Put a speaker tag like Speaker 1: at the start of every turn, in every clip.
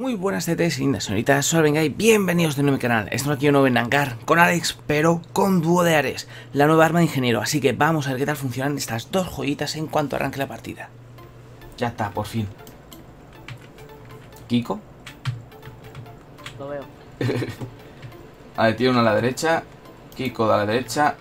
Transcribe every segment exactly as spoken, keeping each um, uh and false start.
Speaker 1: Muy buenas tetes y señoritas, soy Alvengay, bienvenidos de nuevo a mi canal. Estamos aquí de nuevo en Nangar con Alex, pero con dúo de Ares, la nueva arma de ingeniero. Así que vamos a ver qué tal funcionan estas dos joyitas en cuanto arranque la partida. Ya está, por fin. ¿Kiko?
Speaker 2: Lo veo.
Speaker 1: A ver, tiene uno a la derecha, Kiko a la derecha,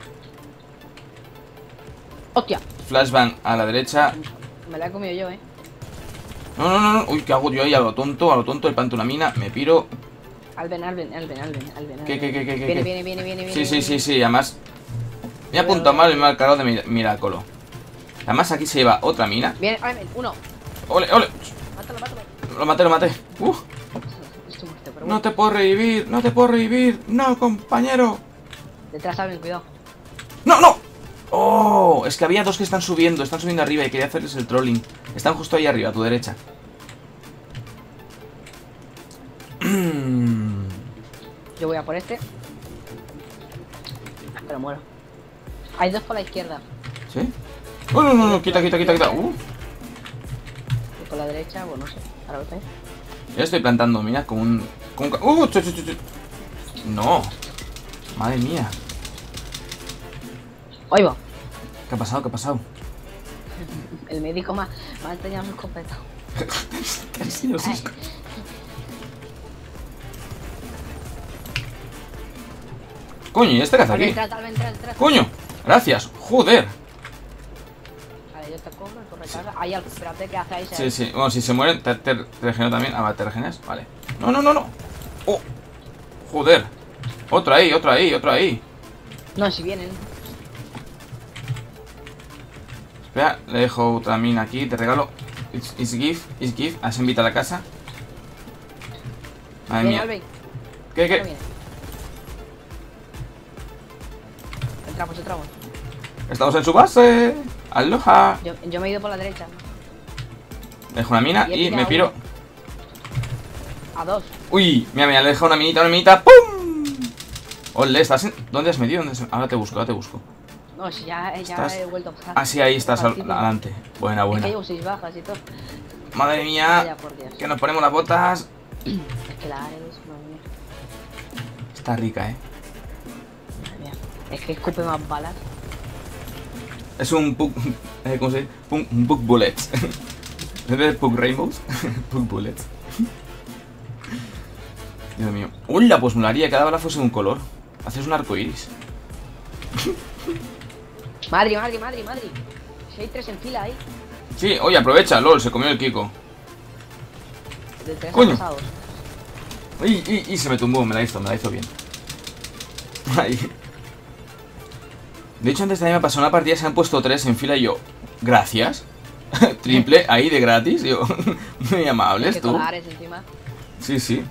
Speaker 2: ¡Hostia!
Speaker 1: Flashbang a la derecha.
Speaker 2: Me la he comido yo, eh.
Speaker 1: No, no, no, no. Uy, ¿qué hago yo ahí? A lo tonto, a lo tonto, el panto una mina, me piro.
Speaker 2: Alben, Alben, Alben, Alben, Alben.
Speaker 1: ¿Qué, qué, qué, qué, qué?
Speaker 2: Viene, viene, viene, viene, viene.
Speaker 1: Sí, sí, sí, sí, además me ha apuntado mal y me ha cargado de mir Miracolo. Además aquí se lleva otra mina.
Speaker 2: Viene, Alben, uno.
Speaker 1: ¡Ole, ole!
Speaker 2: Mátalo, mátalo.
Speaker 1: Lo maté, lo maté. ¡Uh!
Speaker 2: Estoy muerto, pero
Speaker 1: No
Speaker 2: bueno.
Speaker 1: te puedo revivir, no te puedo revivir. No, compañero.
Speaker 2: Detrás, Alben, cuidado.
Speaker 1: ¡No, no! ¡Oh! Es que había dos que están subiendo, están subiendo arriba y quería hacerles el trolling. Están justo ahí arriba, a tu derecha.
Speaker 2: Yo voy a por este. Pero muero. Hay dos por la izquierda.
Speaker 1: ¿Sí? ¡Oh, no, no, no! Quita, quita, quita, quita. ¡Uh!
Speaker 2: Y por la derecha, pues no sé. Ahora lo ves.
Speaker 1: Ya estoy plantando minas como un... Como un... ¡Uh! Chu, chu, chu, chu. ¡No! Madre mía.
Speaker 2: Ahí va.
Speaker 1: ¿Qué ha pasado? ¿Qué ha pasado?
Speaker 2: El médico me ha, me ha enseñado su escopeta.
Speaker 1: ¿Qué ha sido eso? Coño, ¿y este qué hace
Speaker 2: Alben,
Speaker 1: aquí?
Speaker 2: detrás, Alben, detrás, detrás.
Speaker 1: ¡Coño! Gracias, joder.
Speaker 2: Vale, yo te cobro, tú recarga. Ahí, Alben, espérate, ¿qué hace ahí?
Speaker 1: Sí, sí, bueno, si se mueren, te, te, te regenero también. Ah, vale, te regeneras, vale. No, no, no, no. Oh, joder. Otro ahí, otro ahí, otro ahí.
Speaker 2: No, si vienen.
Speaker 1: Espera, le dejo otra mina aquí, te regalo. It's, it's gift, it's gift. Has invitado a la casa. Madre
Speaker 2: Viene,
Speaker 1: mía.
Speaker 2: Alben.
Speaker 1: ¿Qué,
Speaker 2: No
Speaker 1: qué?
Speaker 2: viene. Entramos, entramos.
Speaker 1: Estamos en su base. Aloha.
Speaker 2: Yo, yo me he ido por la derecha.
Speaker 1: Dejo una mina
Speaker 2: Y he
Speaker 1: y me
Speaker 2: pillado
Speaker 1: piro.
Speaker 2: A dos.
Speaker 1: Uy, mira, mira, le he dejado una minita, una minita. ¡Pum! Ole, ¿estás en... ¿Dónde has metido? ¿Dónde has... Ahora te busco, ahora te busco.
Speaker 2: No, si ya, ya
Speaker 1: ¿Estás?
Speaker 2: he vuelto a pasar.
Speaker 1: Ah, sí, ahí estás, al-
Speaker 2: Partida.
Speaker 1: adelante. Buena,
Speaker 2: Es
Speaker 1: buena.
Speaker 2: que llevo seis bajas y todo.
Speaker 1: Madre
Speaker 2: Vaya,
Speaker 1: mía,
Speaker 2: por Dios.
Speaker 1: que nos ponemos las botas.
Speaker 2: Es que la Ares, madre mía.
Speaker 1: Está rica, eh.
Speaker 2: Madre mía. Es que escupe más balas.
Speaker 1: Es un pug... eh, ¿Cómo se dice? Pug, un pug bullets. ¿En vez de pug rainbows? Pug bullets. Dios mío. ¡Hola! Pues molaría que cada bala fuese un color. Haces un arco iris.
Speaker 2: Madre, madre, madre, madre. Si hay tres en fila ahí.
Speaker 1: Sí, oye, aprovecha, lol, se comió el Kiko.
Speaker 2: De tres
Speaker 1: Coño.
Speaker 2: pasados.
Speaker 1: Y, y, y se me tumbó, me la hizo, me la hizo bien. Ahí. De hecho, antes también me pasó una partida, se han puesto tres en fila y yo, gracias. Triple ahí de gratis, yo, muy amables
Speaker 2: Que
Speaker 1: tú.
Speaker 2: con la Ares encima.
Speaker 1: Sí, sí.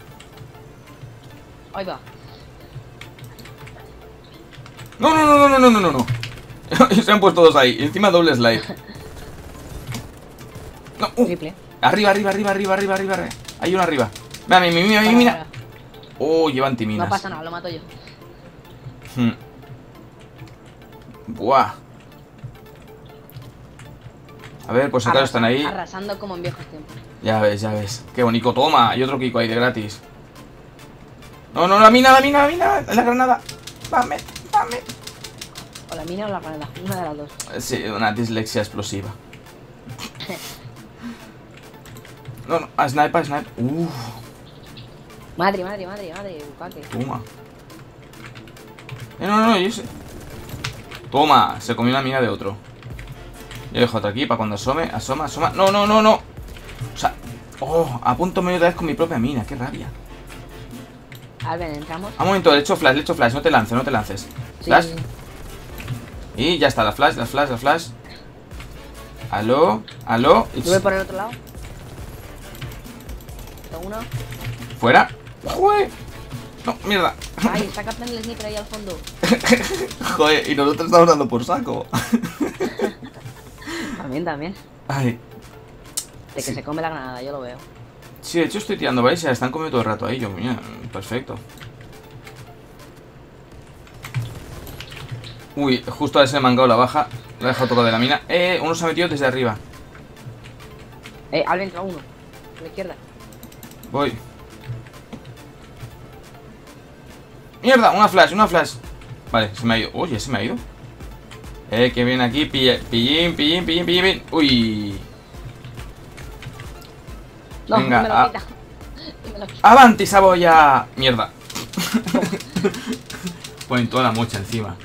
Speaker 2: Ahí va.
Speaker 1: No, no, no, no, no, no, no, no. Se han puesto dos ahí, encima doble slide. No, uh.
Speaker 2: Triple.
Speaker 1: Arriba, arriba, arriba, arriba, arriba, arriba, arriba. Hay uno arriba. Mira, mira, mira, mira, mira. Oh, lleva antiminas.
Speaker 2: No pasa nada, lo mato yo.
Speaker 1: Hmm. Buah. A ver, por si acaso están ahí.
Speaker 2: Arrasando como en viejos tiempos.
Speaker 1: Ya ves, ya ves. Qué bonito. Toma. Hay otro Kiko ahí de gratis. No, no, la mina, la mina, la mina. La granada. Dame, dame.
Speaker 2: O la mina o la granada. Una de las dos.
Speaker 1: Sí, una dislexia explosiva. No, no. A sniper, a sniper. Uff.
Speaker 2: Madre, madre, madre, madre. Bucaque.
Speaker 1: Toma. Eh, no, no, no, yo sé. Toma. Se comió la mina de otro. Yo dejo otra aquí para cuando asome. Asoma, asoma. No, no, no, no. O sea. Oh, a punto medio otra vez con mi propia mina. Qué rabia.
Speaker 2: A ver, entramos.
Speaker 1: A un momento, le echo flash, le echo flash. No te lances, no te lances.
Speaker 2: Sí.
Speaker 1: Flash. Y ya está, la flash, la flash, la flash. Aló, aló.
Speaker 2: Yo voy por el otro lado. Tengo uno.
Speaker 1: Fuera. Joder. No, mierda.
Speaker 2: Ay, está captando el sniper ahí al fondo.
Speaker 1: Joder, y nosotros estamos dando por saco.
Speaker 2: También, también.
Speaker 1: Ay.
Speaker 2: De que
Speaker 1: Sí.
Speaker 2: se come la granada, yo lo veo.
Speaker 1: Sí, de hecho estoy tirando, ¿veis? Se la están comiendo todo el rato ahí. Yo, mira, perfecto. Uy, justo a ese mangado la baja. Le he dejado tocar de la mina. Eh, uno se ha metido desde arriba.
Speaker 2: Eh, Alben entra uno. A la izquierda.
Speaker 1: Voy. ¡Mierda! Una flash, una flash. Vale, se me ha ido. Oye, se me ha ido. Eh, que viene aquí. Pille, pillín, pillín, pillín, pillín. Uy.
Speaker 2: No,
Speaker 1: Venga,
Speaker 2: me lo
Speaker 1: a...
Speaker 2: quita. Me lo quita.
Speaker 1: ¡Avanti, Saboya! Mierda. Ponen toda la mocha encima.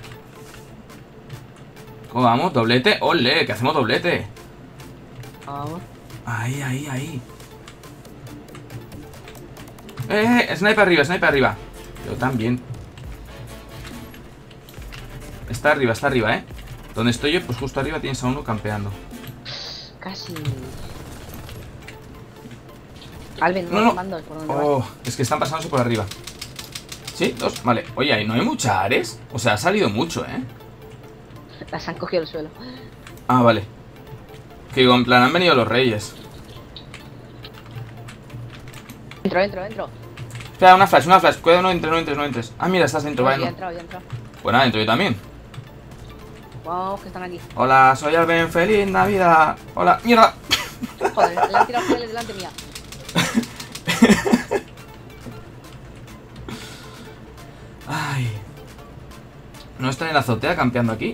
Speaker 1: ¿Cómo vamos? ¿Doblete? ¡Ole! Que hacemos doblete.
Speaker 2: Vamos.
Speaker 1: Ahí, ahí, ahí. Eh, eh, sniper arriba, sniper arriba. Yo también. Está arriba, está arriba, eh. Donde estoy yo, pues justo arriba tienes a uno campeando.
Speaker 2: Casi. Alvin,
Speaker 1: No,
Speaker 2: no,
Speaker 1: no.
Speaker 2: mandos por donde vas.
Speaker 1: Oh, es que están pasándose por arriba. ¿Sí? Dos, vale. Oye, ahí no hay mucha Ares. O sea, ha salido mucho, eh.
Speaker 2: Las han cogido el suelo.
Speaker 1: Ah, vale. Que digo, en plan, han venido los reyes.
Speaker 2: Entro, entro, entro.
Speaker 1: Espera, una flash, una flash. Cuidado, no entres, no entres, no entres. Ah, mira, estás dentro,
Speaker 2: No,
Speaker 1: vale.
Speaker 2: sí, he
Speaker 1: No.
Speaker 2: entrado, ya he entrado.
Speaker 1: Pues nada, dentro yo también.
Speaker 2: Vamos, que están aquí.
Speaker 1: Hola, soy Alben, feliz Navidad. Hola, mierda.
Speaker 2: Joder, le han tirado geles delante mía.
Speaker 1: Ay. ¿No está en la azotea campeando aquí?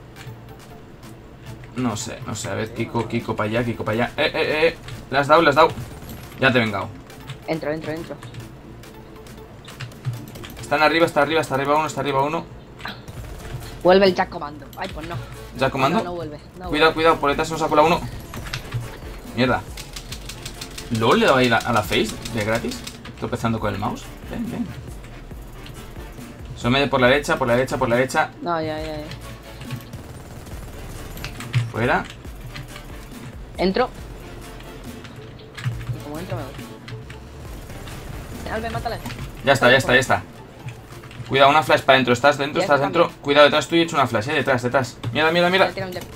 Speaker 1: No sé, no sé. A ver, Kiko, Kiko para allá, Kiko para allá. Eh, eh, eh. Le has dado, le has dado. Ya te he vengado.
Speaker 2: Entro, entro, entro.
Speaker 1: Están arriba, está arriba, está arriba uno, está arriba uno.
Speaker 2: Vuelve el Jack Comando. Ay, pues no.
Speaker 1: ¿Ya comando?
Speaker 2: No, no vuelve. No
Speaker 1: Cuidado,
Speaker 2: vuelve.
Speaker 1: cuidado, por detrás se nos ha colado uno. Mierda. ¿LOL le daba ahí la- a la face de gratis? Tropezando con el mouse. Ven, ven. Se me por la derecha, por la derecha, por la derecha.
Speaker 2: No, ya, ya, ya.
Speaker 1: Fuera.
Speaker 2: Entro. Y como entro me voy. Alvin, mátale.
Speaker 1: Ya está, ya está, ya está. Cuidado, una flash para adentro. ¿Estás dentro?
Speaker 2: Ya
Speaker 1: ¿Estás
Speaker 2: está
Speaker 1: dentro?
Speaker 2: también.
Speaker 1: Cuidado, detrás tuyo he hecho una flash, eh. Detrás, detrás. Mira, mira, mira.
Speaker 2: Le tira un Jack.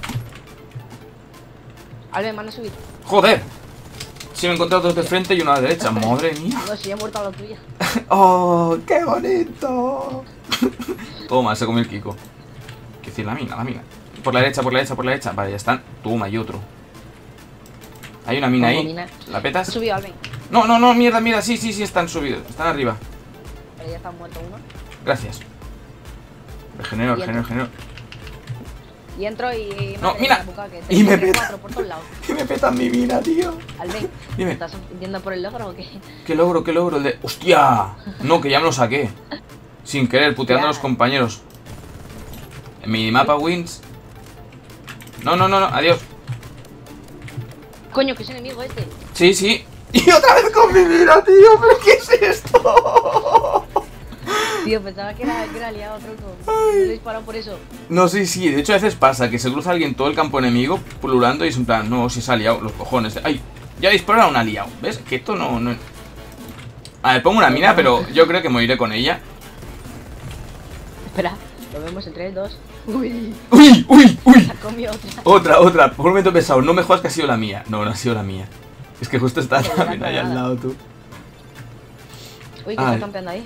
Speaker 2: Alvin, van a subir.
Speaker 1: ¡Joder! Si me he encontrado dos de frente y una de derecha. Madre mía.
Speaker 2: No, si he muerto a la tuya.
Speaker 1: ¡Oh, qué bonito! Toma, se comió el Kiko. ¿Qué decir? La mina, la mina. Por la derecha, por la derecha, por la derecha. Vale, ya están. Toma, y otro. Hay una mina
Speaker 2: Pongo
Speaker 1: ahí.
Speaker 2: mina.
Speaker 1: ¿La
Speaker 2: Ha
Speaker 1: petas?
Speaker 2: subido Alvin.
Speaker 1: No, no, no, mierda, mierda. Sí, sí, sí, están subidos. Están arriba.
Speaker 2: Pero ya está muerto uno.
Speaker 1: Gracias. Regenero,
Speaker 2: Y
Speaker 1: regenero,
Speaker 2: entro.
Speaker 1: regenero.
Speaker 2: Y entro y...
Speaker 1: No,
Speaker 2: madre
Speaker 1: mira.
Speaker 2: mía, buca, que
Speaker 1: Y
Speaker 2: tengo
Speaker 1: me
Speaker 2: tres,
Speaker 1: peta.
Speaker 2: cuatro por todos lados.
Speaker 1: Y me petan mi mina, tío.
Speaker 2: Alvin,
Speaker 1: Dime.
Speaker 2: ¿estás yendo por el logro o qué?
Speaker 1: ¿Qué logro, qué logro? El de... ¡Hostia! No, que ya me lo saqué. Sin querer, puteando a los
Speaker 2: Ya.
Speaker 1: compañeros. En minimapa wins. No, no, no, no, adiós.
Speaker 2: Coño, que es enemigo este.
Speaker 1: Sí, sí. Y otra vez con mi mina, tío. ¿Pero qué es esto?
Speaker 2: Tío, pensaba que era, que era aliado, tronco. Le he disparado por eso.
Speaker 1: No, sí, sí. De hecho, a veces pasa que se cruza alguien todo el campo enemigo pululando y es en plan, no, si se ha liado, los cojones. ¡Ay! Ya dispara a un aliado. ¿Ves? Que esto no, no... A ver, pongo una mina, pero yo creo que moriré con ella.
Speaker 2: Espera, lo vemos en tres, dos. Uy,
Speaker 1: ¡Uy! ¡Uy! ¡Uy!
Speaker 2: ha comido otra.
Speaker 1: Otra, otra. Por un momento he pensado, no me jodas que ha sido la mía. No, no ha sido la mía. Es que justo está
Speaker 2: Pero
Speaker 1: también
Speaker 2: ya
Speaker 1: ahí al
Speaker 2: nada.
Speaker 1: lado, tú.
Speaker 2: Uy, que
Speaker 1: Ay.
Speaker 2: está campeando ahí.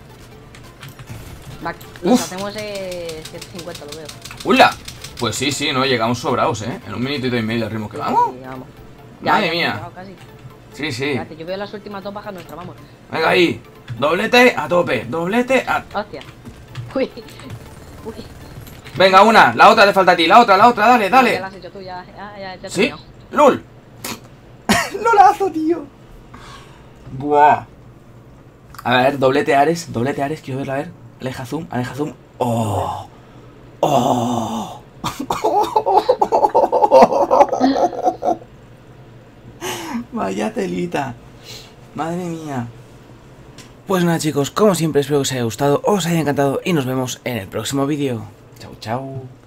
Speaker 2: Va,
Speaker 1: Uf.
Speaker 2: nos hacemos eh, ciento cincuenta, lo veo.
Speaker 1: ¡Hula! Pues sí, sí, no, llegamos sobrados, ¿eh? En un minutito y medio al ritmo que vamos.
Speaker 2: Sí, vamos.
Speaker 1: Madre
Speaker 2: ya,
Speaker 1: mía.
Speaker 2: hemos llegado casi.
Speaker 1: Sí, sí.
Speaker 2: Espérate, yo veo las últimas dos bajas nuestras, vamos.
Speaker 1: Venga ahí. Doblete a tope. Doblete a...
Speaker 2: Hostia. Uy. Uy.
Speaker 1: Venga, una. La otra te falta a ti. La otra, la otra. Dale,
Speaker 2: Ya
Speaker 1: dale.
Speaker 2: la has hecho tú, ya, ya, ya, ya he
Speaker 1: ¿Sí?
Speaker 2: terminado.
Speaker 1: ¡Lol! ¡Lolazo, tío! Buah. A ver, doblete Ares. Doblete Ares. Quiero verla, a ver. Aleja zoom, aleja zoom. ¡Oh! ¡Oh! Vaya telita. Madre mía. Pues nada, chicos, como siempre espero que os haya gustado, os haya encantado y nos vemos en el próximo vídeo. Chao, chao.